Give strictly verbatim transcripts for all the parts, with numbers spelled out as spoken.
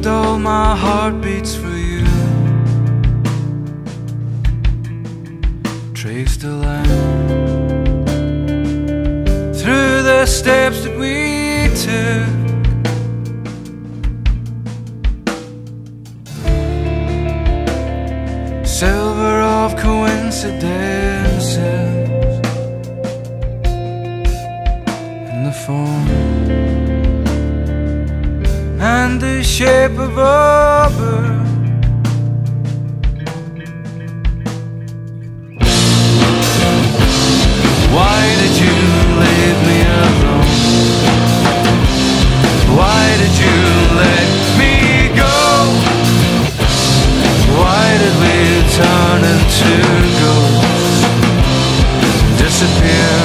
and all my heart beats for you. Trace the line through the steps that we took. Silver of coincidences in the form and the shape of a bird. Why did you leave me alone? Why did you let me go? Why did we turn into ghosts, disappear?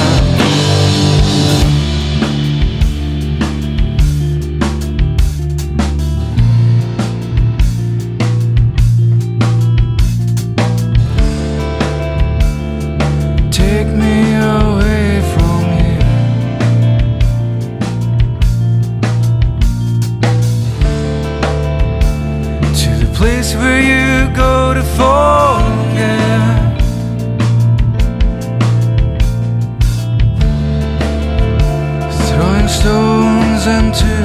Take me away from here, to the place where you go to forget. Throwing stones into